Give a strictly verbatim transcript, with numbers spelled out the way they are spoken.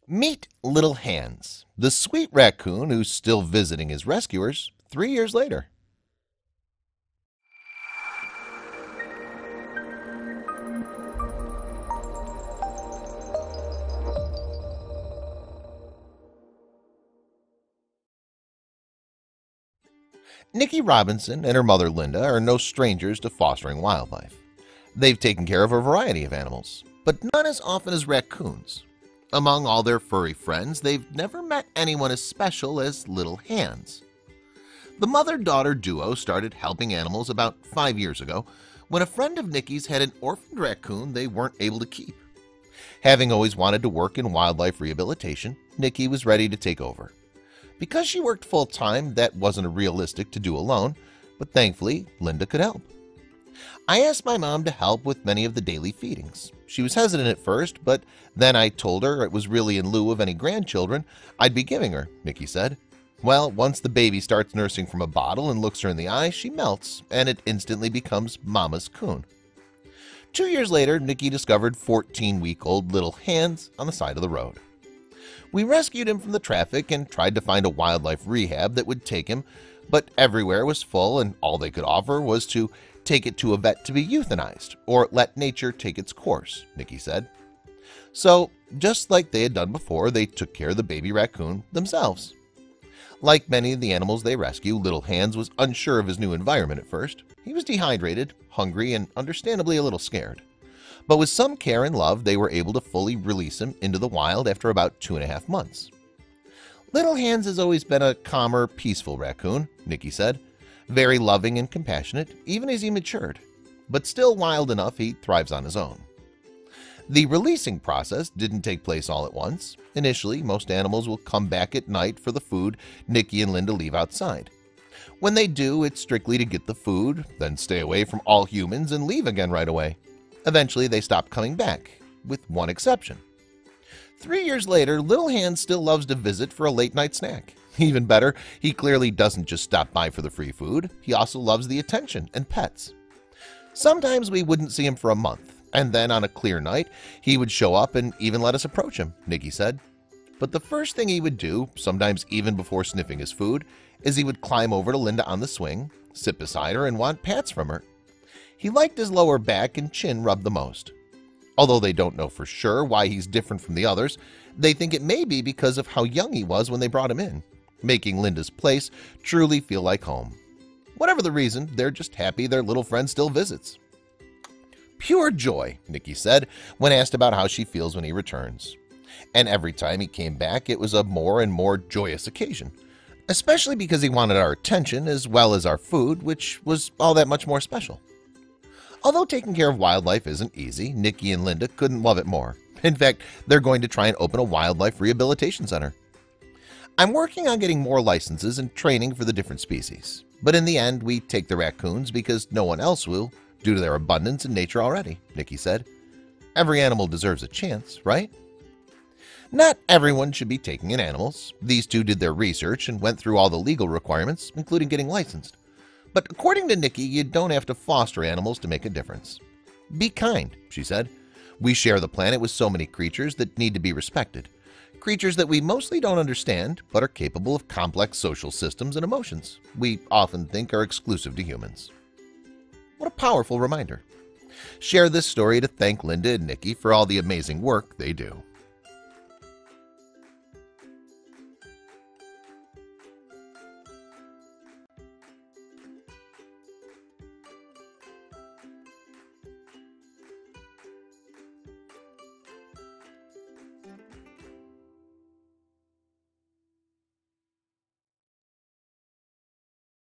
Meet Little Hands, the sweet raccoon who's still visiting his rescuers three years later. Nikki Robinson and her mother Linda are no strangers to fostering wildlife. They've taken care of a variety of animals, but none as often as raccoons. Among all their furry friends, they've never met anyone as special as Little Hands. The mother-daughter duo started helping animals about five years ago when a friend of Nikki's had an orphaned raccoon they weren't able to keep. Having always wanted to work in wildlife rehabilitation, Nikki was ready to take over. Because she worked full-time, that wasn't realistic to do alone, but thankfully, Linda could help. I asked my mom to help with many of the daily feedings. She was hesitant at first, but then I told her it was really in lieu of any grandchildren I'd be giving her, Nikki said. Well, once the baby starts nursing from a bottle and looks her in the eye, she melts, and it instantly becomes Mama's coon. Two years later, Nikki discovered fourteen-week-old Little Hands on the side of the road. We rescued him from the traffic and tried to find a wildlife rehab that would take him, but everywhere was full and all they could offer was to take it to a vet to be euthanized or let nature take its course, Nikki said. So, just like they had done before, they took care of the baby raccoon themselves. Like many of the animals they rescue, Little Hands was unsure of his new environment at first. He was dehydrated, hungry, and understandably a little scared. But with some care and love, they were able to fully release him into the wild after about two and a half months. Little Hands has always been a calmer, peaceful raccoon, Nikki said. Very loving and compassionate, even as he matured. But still wild enough he thrives on his own. The releasing process didn't take place all at once. Initially, most animals will come back at night for the food Nikki and Linda leave outside. When they do, it's strictly to get the food, then stay away from all humans and leave again right away. Eventually, they stop coming back, with one exception. Three years later, Little Hands still loves to visit for a late-night snack. Even better, he clearly doesn't just stop by for the free food. He also loves the attention and pets. Sometimes we wouldn't see him for a month, and then on a clear night, he would show up and even let us approach him, Nikki said. But the first thing he would do, sometimes even before sniffing his food, is he would climb over to Linda on the swing, sit beside her, and want pats from her. He liked his lower back and chin rubbed the most. Although they don't know for sure why he's different from the others, they think it may be because of how young he was when they brought him in, making Linda's place truly feel like home. Whatever the reason, they're just happy their little friend still visits. Pure joy, Nikki said, when asked about how she feels when he returns. And every time he came back, it was a more and more joyous occasion, especially because he wanted our attention as well as our food, which was all that much more special. Although taking care of wildlife isn't easy, Nikki and Linda couldn't love it more. In fact, they're going to try and open a wildlife rehabilitation center. I'm working on getting more licenses and training for the different species, but in the end, we take the raccoons because no one else will, due to their abundance in nature already, Nikki said. Every animal deserves a chance, right? Not everyone should be taking in animals. These two did their research and went through all the legal requirements, including getting licensed. But according to Nikki, you don't have to foster animals to make a difference. Be kind, she said. We share the planet with so many creatures that need to be respected. Creatures that we mostly don't understand, but are capable of complex social systems and emotions we often think are exclusive to humans. What a powerful reminder. Share this story to thank Linda and Nikki for all the amazing work they do.